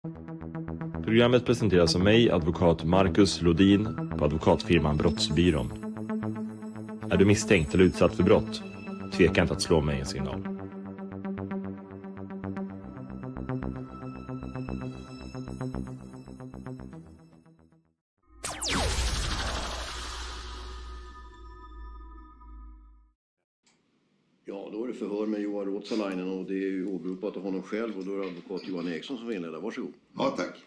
Programmet presenteras av mig, advokat Marcus Lodin på advokatfirman Brottsbyrån. Är du misstänkt eller utsatt för brott? Tveka inte att slå mig en signal. Ja, då är det förhör med Johan Ruotsalainen och det är ju åberopat av honom själv och då är det advokat Johan Eriksson som inleder. Varsågod. Ja, tack.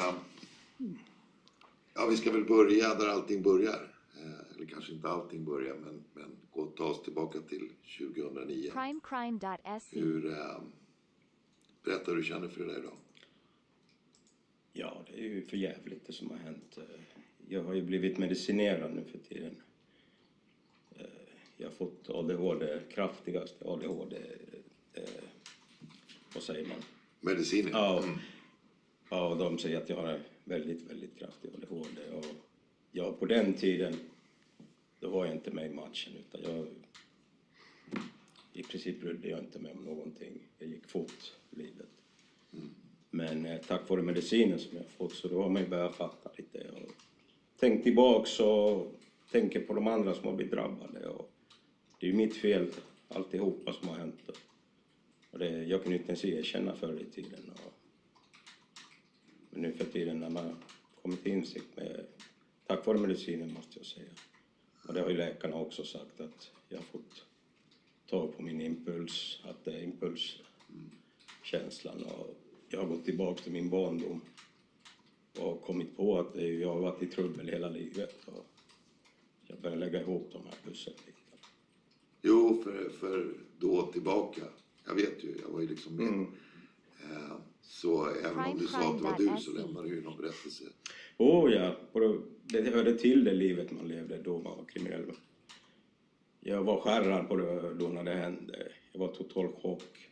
Ja, vi ska väl börja där allting börjar. Eller kanske inte allting börjar, men gå och ta oss tillbaka till 2009. Crime.se. Berätta hur du känner för det där idag. Ja, det är ju för jävligt det som har hänt. Jag har ju blivit medicinerad nu för tiden. Jag har fått ADHD, kraftigaste ADHD, vad säger man? Mediciner? Ja, ja, de säger att jag har väldigt, väldigt kraftig ADHD. Och ja, på den tiden, då var jag inte med i matchen, utan jag i princip brydde jag inte med om någonting. Jag gick fort i livet. Men tack vare medicinen som jag fått så då har man ju börjat fatta lite. Och tänk tillbaks och tänker på de andra som har blivit drabbade. Och det är ju mitt fel, alltihopa som har hänt. Och det, jag kan inte ens erkänna förr i tiden. Men nu för tiden när man kommit till insikt med, tack vare medicinen måste jag säga. Och det har ju läkarna också sagt att jag har fått tag på min impuls, att det är impulskänslan. Och jag har gått tillbaka till min barndom och kommit på att jag har varit i trubbel hela livet. Och jag börjar lägga ihop de här pusselbitarna. Jo, för då tillbaka. Jag vet ju, jag var ju liksom med. Så även om du sa att det var du så lämnade du ju någon berättelse. Ja, det hörde till det livet man levde då man var kriminell. Jag var skärrad på det då när det hände. Jag var total chock.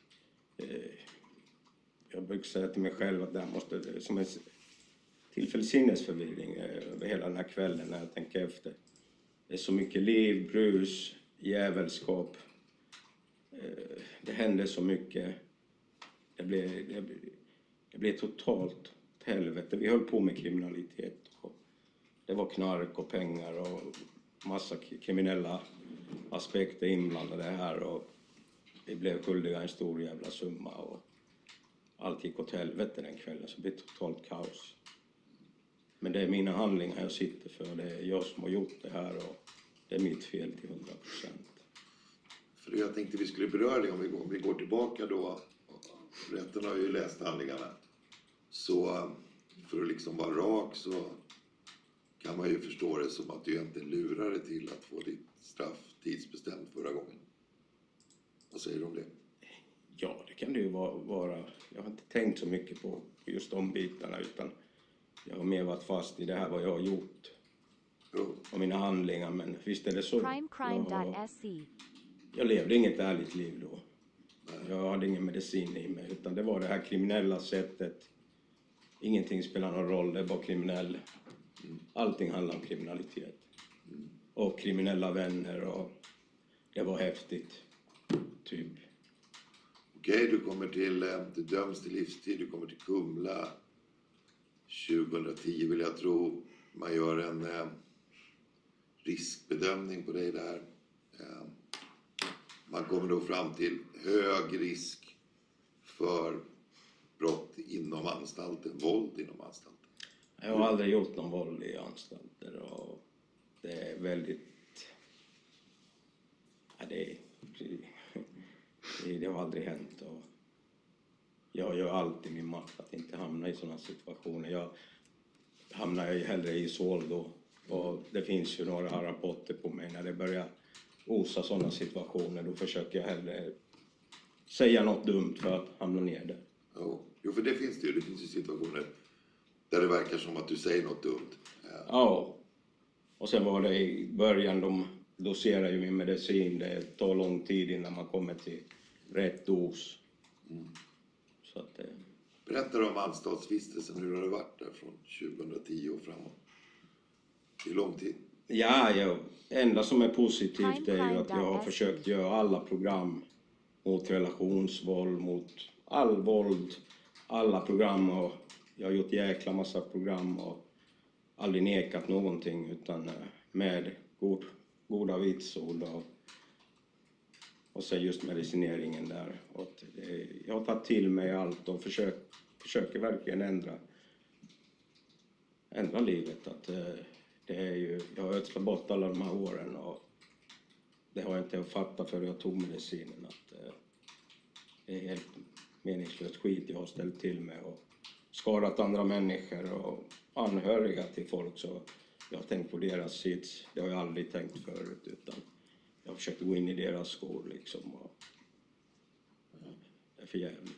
Jag brukar säga till mig själv att det här måste, som en tillfällig sinnesförvirring över hela den här kvällen när jag tänker efter. Det är så mycket liv, brus, jävelskap. Det hände så mycket. Det blev totalt helvete. Vi höll på med kriminalitet. Det var knark och pengar och massa kriminella aspekter inblandade här. Och vi blev skyldiga en stor jävla summa. Och allt gick åt helvete den kvällen. Så det blev totalt kaos. Men det är mina handlingar jag sitter för. Det är jag som har gjort det här och det är mitt fel till 100%. För jag tänkte vi skulle beröra det om vi går tillbaka då. Rätten har ju läst handlingarna. Så för att liksom vara rak så kan man ju förstå det som att du egentligen lurade till att få ditt straff tidsbestämt förra gången. Vad säger du om det? Ja, det kan det ju vara. Jag har inte tänkt så mycket på just de bitarna utan jag har mer varit fast i det här vad jag har gjort. Och mina handlingar, men visst är det så. Crime.se. Jag levde inget ärligt liv då. Jag hade ingen medicin i mig utan det var det här kriminella sättet. Ingenting spelar någon roll, det var kriminell. Allting handlar om kriminalitet. Och kriminella vänner och det var häftigt. Typ. Okej, du döms till livstid, du kommer till Kumla 2010 vill jag tro. Man gör en riskbedömning på dig där. Man kommer då fram till hög risk för brott inom anstalten, våld inom anstalten. Jag har aldrig gjort någon våld i anstalter och det är väldigt... Ja, det har aldrig hänt och jag gör allt i min makt att inte hamna i sådana situationer. Jag hamnar ju hellre i Sol då och det finns ju några rapporter på mig när det börjar osa sådana situationer. Då försöker jag hellre säga något dumt för att hamna ner där. Jo, för det finns ju situationer där det verkar som att du säger något dumt. Ja, och sen var det i början de doserar ju min medicin. Det tar lång tid innan man kommer till rätt dos. Så att, Berätta om anstaltsvistelsen, hur har det varit där från 2010 och framåt? Det är lång tid. Ja, enda som är positivt är ju att jag har försökt göra alla program mot relationsvåld, mot all våld alla program och jag har gjort jäkla massa program och aldrig nekat någonting utan med goda vitsord och sen just medicineringen där. Och jag har tagit till mig allt och försöker verkligen ändra livet. Att det är ju, jag har ödslat bort alla de här åren och det har jag inte fattat för jag tog medicinen att det är helt meningslöst skit jag har ställt till med och skadat andra människor och anhöriga till folk, så jag har tänkt på deras sits. Det har jag aldrig tänkt förut utan jag har försökt gå in i deras skor liksom och det är för jävligt.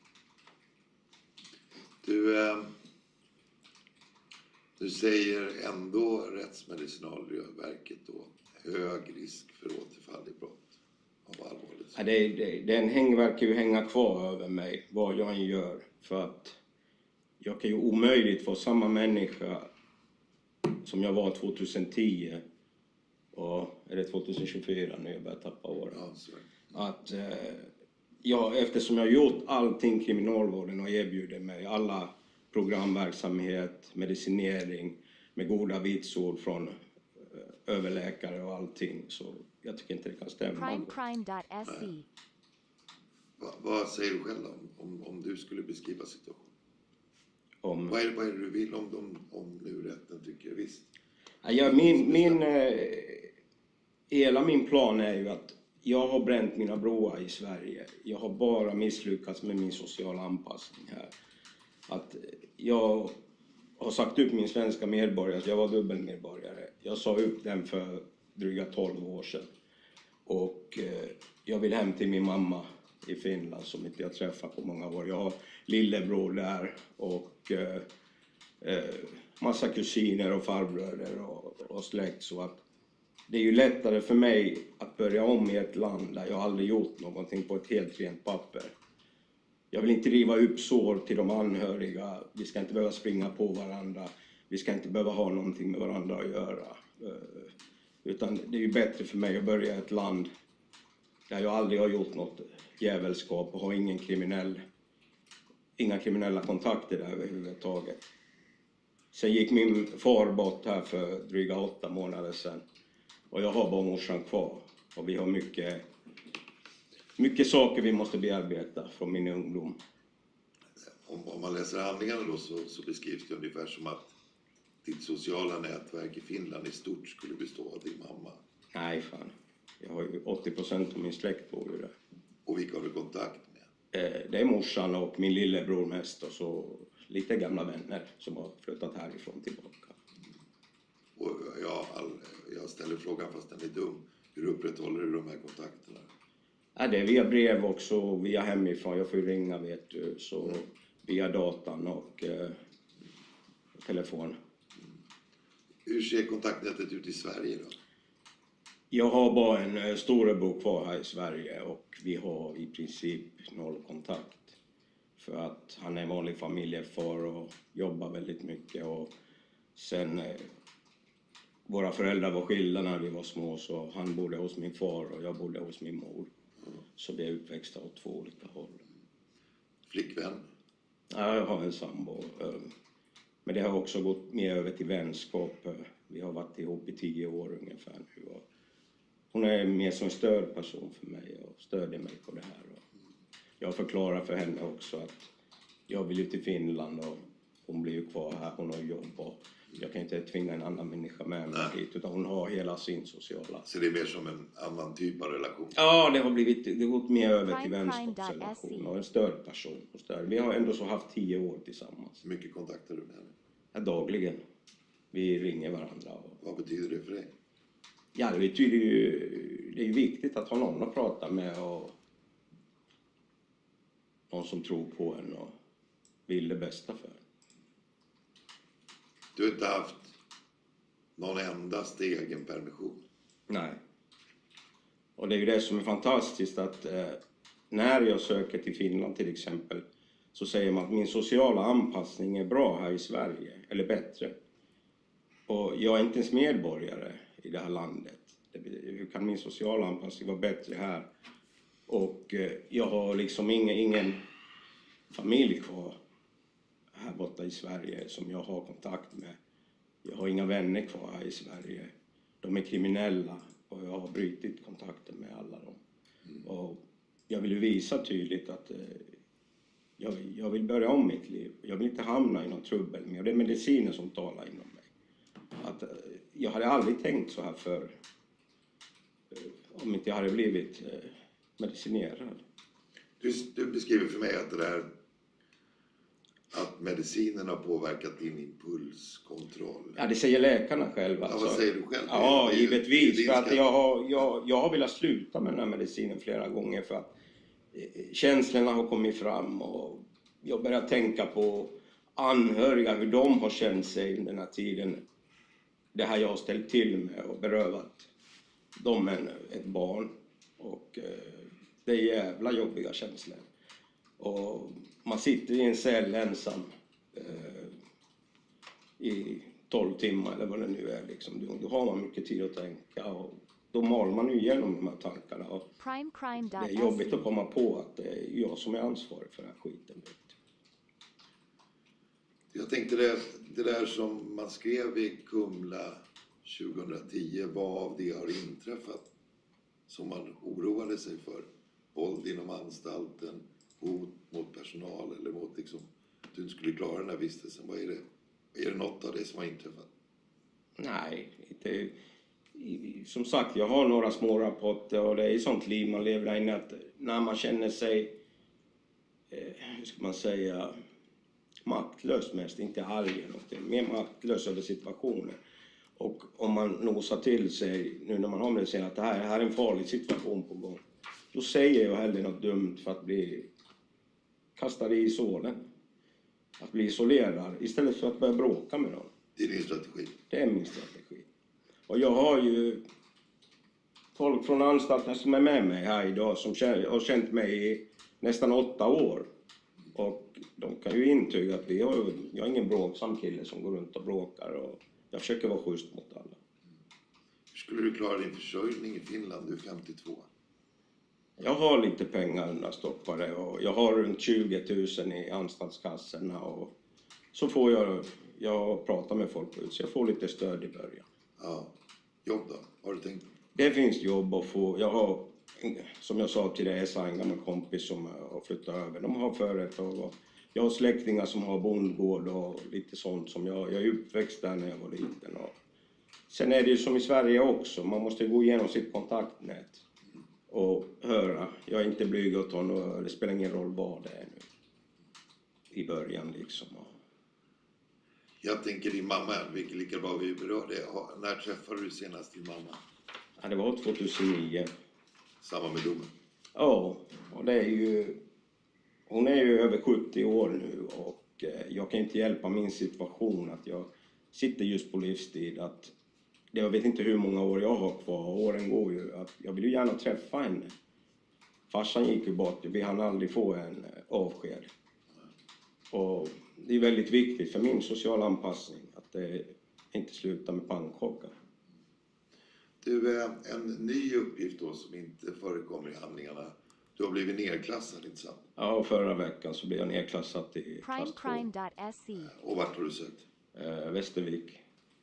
Du säger ändå Rättsmedicinalverket då hög risk för återfall i brott av allvarligt. Ja, den verkar ju hänga kvar över mig vad jag än gör, för att jag kan ju omöjligt få samma människa som jag var 2010 och är det 2024 när jag börjar tappa åren. Ja, eftersom jag har gjort allting kriminalvården och erbjuder mig alla programverksamhet, medicinering med goda vitsord från överläkare och allting, så jag tycker inte det kan stämma. Prime.se. Vad säger du själv om du skulle beskriva situationen? Om... Vad är det du vill om nu rätten tycker visst? Ja, hela min plan är ju att jag har bränt mina broar i Sverige. Jag har bara misslyckats med min sociala anpassning här. Att jag har sagt upp min svenska medborgare, så jag var dubbelmedborgare. Jag sa upp den för dryga 12 år sedan. Och jag vill hem till min mamma i Finland som inte jag träffat på många år. Jag har lillebror där och massa kusiner och farbröder och släkt, så att det är ju lättare för mig att börja om i ett land där jag aldrig gjort någonting på ett helt rent papper. Jag vill inte riva upp sår till de anhöriga. Vi ska inte behöva springa på varandra. Vi ska inte behöva ha någonting med varandra att göra. Utan det är ju bättre för mig att börja i ett land där jag aldrig har gjort något jävelskap och har inga kriminella kontakter där överhuvudtaget. Sen gick min far bort här för dryga 8 månader sedan. Och jag har bara morsan kvar. Och vi har mycket saker vi måste bearbeta från min ungdom. Om man läser handlingarna då så beskrivs det ungefär som att ditt sociala nätverk i Finland i stort skulle bestå av din mamma. Nej fan. Jag har ju 80% av min släkt bor ju där. Och vilka har du kontakt med? Det är morsan och min lillebror mest och så lite gamla vänner som har flyttat härifrån tillbaka. Och jag ställer frågan fast den är dum. Hur upprätthåller du de här kontakterna? Ja, det är via brev också, via hemifrån. Jag får ju ringa vet du, så via datan och telefon. Hur ser kontaktnätet ut i Sverige då? Jag har bara en storebror kvar här i Sverige och vi har i princip 0 kontakt. För att han är vanlig familjefar och jobbar väldigt mycket. Och sen våra föräldrar var skilda när vi var små, så han bodde hos min far och jag bodde hos min mor. Så vi är uppväxta åt 2 olika håll. Flickvän? Ja, jag har en sambo. Men det har också gått mer över till vänskap. Vi har varit ihop i 10 år ungefär nu. Och hon är mer som en stödperson för mig och stödjer mig på det här. Jag förklarar för henne också att jag vill ut till Finland och hon blir ju kvar här. Hon har jobb och jag kan inte tvinga en annan människa med mig dit, utan hon har hela sin sociala. Så det är mer som en annan typ av relation? Ja, det har gått mer över till vänskapsrelation och en stödperson. Vi har ändå så haft 10 år tillsammans. Hur mycket kontakter du med henne? Ja, dagligen. Vi ringer varandra. Vad betyder det för dig? Ja, det betyder ju, det är ju viktigt att ha någon att prata med och någon som tror på en och vill det bästa för en. Du har inte haft någon endaste egen permission? Nej. Och det är ju det som är fantastiskt att när jag söker till Finland till exempel så säger man att min sociala anpassning är bra här i Sverige, eller bättre. Och jag är inte ens medborgare i det här landet. Hur kan min sociala anpassning vara bättre här? Och jag har liksom ingen familj kvar. här borta i Sverige som jag har kontakt med. Jag har inga vänner kvar här i Sverige. De är kriminella och jag har brutit kontakten med alla dem. Och jag vill ju visa tydligt att jag vill börja om mitt liv. Jag vill inte hamna i någon trubbel mer. Det är medicinen som talar inom mig. Att, jag hade aldrig tänkt så här förr. Om inte jag hade blivit medicinerad. Du beskriver för mig att det där att medicinen har påverkat din impulskontroll. Ja, det säger läkarna själva. Ja, vad säger du själv? Ja, givetvis. För att jag har velat sluta med den här medicinen flera gånger för att känslorna har kommit fram och jag börjar tänka på anhöriga, hur de har känt sig under den här tiden. Det här jag har ställt till med och berövat dem ett barn. Och det är jävla jobbiga känslor. Och man sitter i en cell ensam i 12 timmar eller vad det nu är. Liksom. Då har man mycket tid att tänka och då mal man igenom de här tankarna. Och det är jobbigt att komma på att det är jag som är ansvarig för den här skiten. Jag tänkte det där som man skrev i Kumla 2010, vad av det har inträffat som man oroade sig för? Våld inom anstalten, hot mot personal eller mot liksom, att du inte skulle klara den här vistelsen. Vad är det? Är det något av det som har inträffat? Nej, inte. Som sagt, jag har några små rapporter och det är sånt liv man lever där inne att när man känner sig, hur ska man säga, maktlös mest, inte arg eller någonting, mer maktlös över situationen. Och om man nosar till sig, nu när man har medicin, att det här är en farlig situation på gång, då säger jag hellre något dumt för att bli kastad i isolen. Att bli isolerad istället för att börja bråka med någon. Det är din strategi? Det är min strategi. Och jag har ju folk från anstalten som är med mig här idag som har känt mig i nästan 8 år. Och de kan ju intyga att jag är ingen bråksam kille som går runt och bråkar och jag försöker vara schysst mot alla. Hur skulle du klara din försörjning i Finland? Du är 52. Jag har lite pengar undanstoppade och jag har runt 20 000 i anstaltskassorna och så får jag prata med folk ut så jag får lite stöd i början. Ja, jobb då? Har du tänkt? Det finns jobb att få. Jag har, som jag sa till dig, en gammal kompis som har flyttat över. De har företag och jag har släktingar som har bondgård och lite sånt som jag är uppväxt där när jag var liten. Och sen är det ju som i Sverige också, man måste gå igenom sitt kontaktnät och höra. Jag är inte blyg åt honom, det spelar ingen roll vad det är nu. I början liksom. Jag tänker din mamma, vilket lika bra vi berörde. När träffade du senast din mamma? Ja, det var 2009. Samma med domen? Ja, och det är ju... Hon är ju över 70 år nu och jag kan inte hjälpa min situation att jag sitter just på livstid. Att jag vet inte hur många år jag har kvar, åren går ju. Att jag vill ju gärna träffa henne. Farsan gick ju bort, vi hann aldrig få en avsked. Och det är väldigt viktigt för min sociala anpassning att det inte slutar med pannkaka. Du, en ny uppgift då som inte förekommer i handlingarna. Du har blivit nedklassad, inte sant? Ja, förra veckan så blev jag nedklassad till klass 2. Primecrime.se. Och vart har du sökt? Västervik.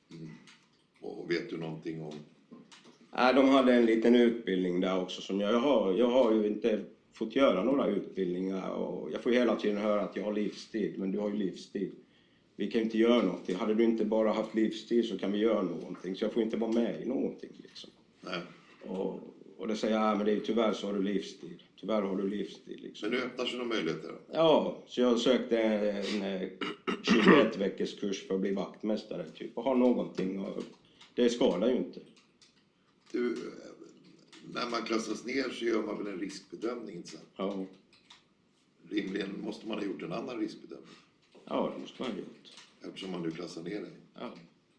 Och vet du någonting om? De hade en liten utbildning där också som jag har ju inte fått göra några utbildningar och jag får hela tiden höra att jag har livstid, men du har ju livstid. Vi kan inte göra någonting. Hade du inte bara haft livstid så kan vi göra någonting. Så jag får inte vara med i någonting liksom. Nej. Och det säger jag, men det är tyvärr så har du livstid. Tyvärr har du livstid liksom. Men nu öppnar sig några möjligheter då? Ja, så jag sökte en 21 veckors kurs för att bli vaktmästare typ. Och ha någonting och det skadar ju inte. Du, när man klassas ner så gör man väl en riskbedömning, inte sant? Ja. Rimligen måste man ha gjort en annan riskbedömning. Ja, det måste man ha gjort. Eftersom man nu klassar ner dig. Ja.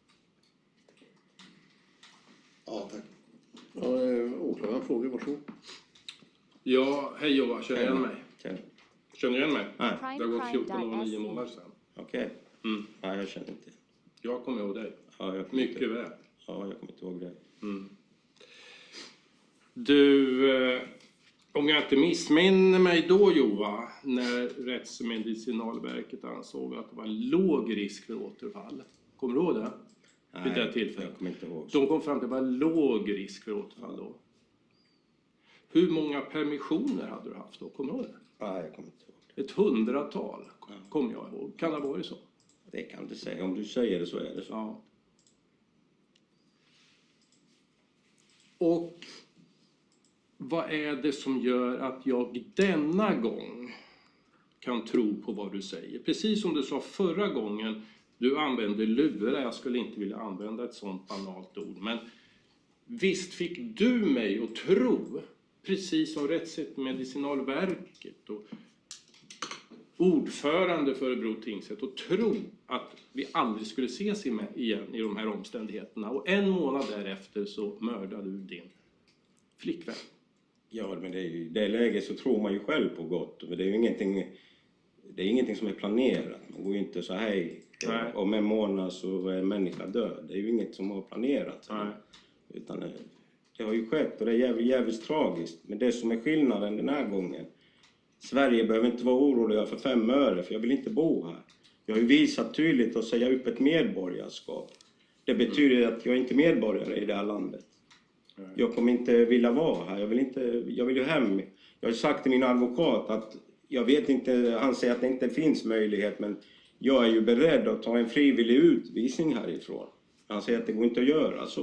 Ja, tack. Ja, åklagaren frågar, varsågod. Ja, hej Johan, känner igen mig? Känner igen mig? Nej. Det har gått 14 år och 9 månader sedan. Okej. Nej, jag känner inte. Jag kommer ihåg dig. Ja, jag Mycket väl. Ja, jag kommer inte ihåg det. Du, Om jag inte missminner mig då, Jova, när Rättsmedicinalverket ansåg att det var låg risk för återfall. Kommer du ihåg det? Nej, vid det tillfället. jag kommer inte ihåg. De kom fram till att det var låg risk för återfall då. Hur många permissioner hade du haft då? Kommer du ihåg det? Nej, jag kommer inte ihåg. Ett 100-tal, kommer jag ihåg. Kan det ha varit så? Det kan du säga. Om du säger det så är det så. Ja. Och vad är det som gör att jag denna gång kan tro på vad du säger? Precis som du sa förra gången, du använde lura. Jag skulle inte vilja använda ett sånt banalt ord. Men visst fick du mig att tro, precis som Rättsmedicinalverket och ordförande för Örebro tingsrätt, och tro att vi aldrig skulle ses igen i de här omständigheterna. Och en månad därefter så mördade du din flickvän. Ja, men i det läget så tror man ju själv på gott. Men det är ju ingenting som är planerat. Man går ju inte så hej, om en månad så är en människa död. Det är ju inget som har planerat. Utan det har ju skett och det är jävligt tragiskt. Men det som är skillnaden den här gången, Sverige behöver inte vara oroliga för 5 öre, för jag vill inte bo här. Jag har ju visat tydligt att säga upp ett medborgarskap. Det betyder att jag är inte medborgare i det här landet. Jag kommer inte vilja vara här. Jag vill ju hem. Jag har sagt till min advokat att jag vet inte, han säger att det inte finns möjlighet, men jag är ju beredd att ta en frivillig utvisning härifrån. Han säger att det går inte att göra så.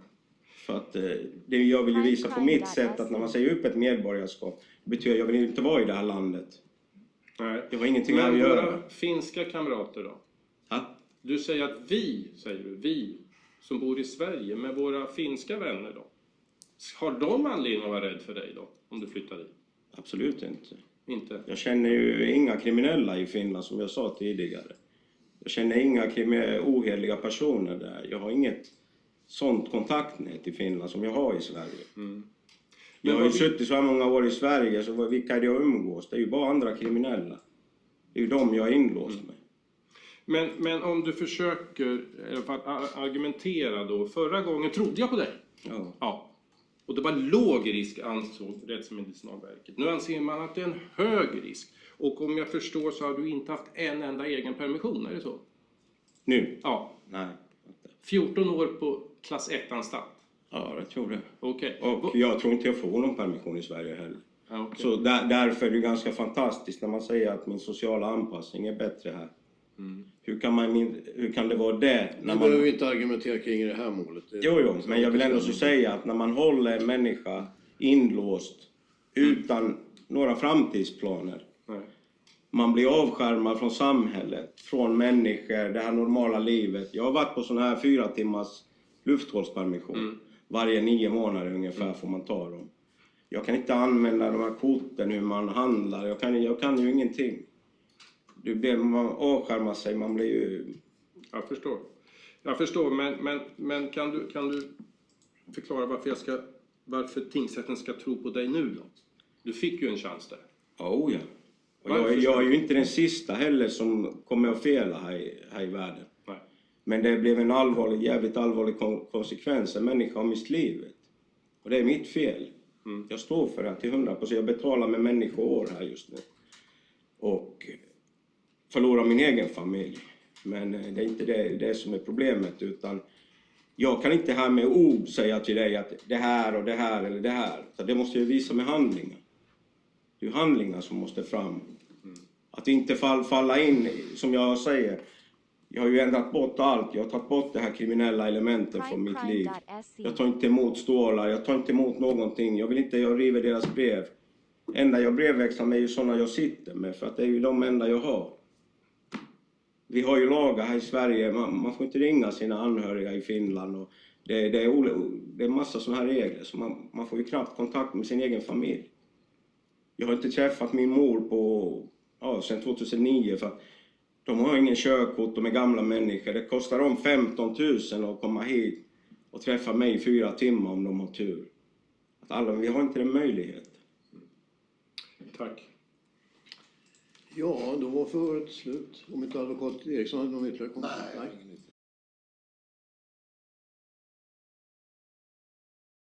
För att jag vill ju visa på mitt sätt att när man säger upp ett medborgarskap, det betyder att jag vill inte vara i det här landet. Nej. Jag har ingenting att göra. Våra finska kamrater då? Ha? Du säger att vi som bor i Sverige, med våra finska vänner då? Har de anledning att vara rädd för dig då, om du flyttar dit? Absolut inte. Inte? Jag känner ju inga kriminella i Finland, som jag sa tidigare. Jag känner inga ohederliga personer där. Jag har inget sånt kontaktnät i Finland som jag har i Sverige. Jag har ju suttit så här många år i Sverige, så vilka är det jag umgås? Det är ju bara andra kriminella. Det är ju de jag är inlåst med. Men om du försöker i alla fall argumentera då. Förra gången trodde jag på dig. Ja. Och det var låg risk, ansåg Rättsmedicinalverket. Nu anser man att det är en hög risk. Och om jag förstår så har du inte haft en enda egen permission, är det så? Nu? Ja. Nej. 14 år på klass 1-anstalt. Ja, jag tror det. Okej. Och jag tror inte jag får någon permission i Sverige heller. Okay. Så därför är det ganska fantastiskt när man säger att min sociala anpassning är bättre här. Hur kan det vara det? När man behöver inte argumentera kring det här målet. Jo, men jag vill ändå så säga att när man håller en människa inlåst utan några framtidsplaner. Man blir avskärmad från samhället, från människor, det här normala livet. Jag har varit på sån här 4 timmars lufthållspermission. Varje 9 månader ungefär får man ta dem. Jag kan inte använda de här korten, hur man handlar. Jag kan ju ingenting. Man avskärmar sig, man blir ju... Jag förstår, men kan du förklara varför tingsrätten ska tro på dig nu då? Du fick ju en chans där. Oh ja. Och jag är ju inte den sista heller som kommer att fela här i världen. Nej. Men det blev en jävligt allvarlig konsekvens. En människa har mist livet. Och det är mitt fel. Jag står för det till 100%. Jag betalar med människoår här just nu. Och förlorar min egen familj. Men det är inte det som är problemet, utan jag kan inte här med ord säga till dig att det här och det här eller det här. Så det måste jag visa med handlingar. Det är handlingar som måste fram. Att inte falla in, som jag säger. Jag har ju ändrat bort allt. Jag har tagit bort det här kriminella elementet från mitt liv. Jag tar inte emot stålar. Jag tar inte emot någonting. Jag river deras brev. Enda jag brevväxlar med är ju sådana jag sitter med. För att det är ju de enda jag har. Vi har ju lagar här i Sverige. Man får inte ringa sina anhöriga i Finland. Och det är massa sådana här regler. Så man får ju knappt kontakt med sin egen familj. Jag har inte träffat min mor sedan 2009. För att de har ingen körkort, de är gamla människor. Det kostar dem 15 000 att komma hit och träffa mig i 4 timmar om de har tur. Vi har inte den möjligheten. Tack. Ja, då var förhöret slut. Om inte advokat Eriksson hade någon ytterligare kommentar. Nej.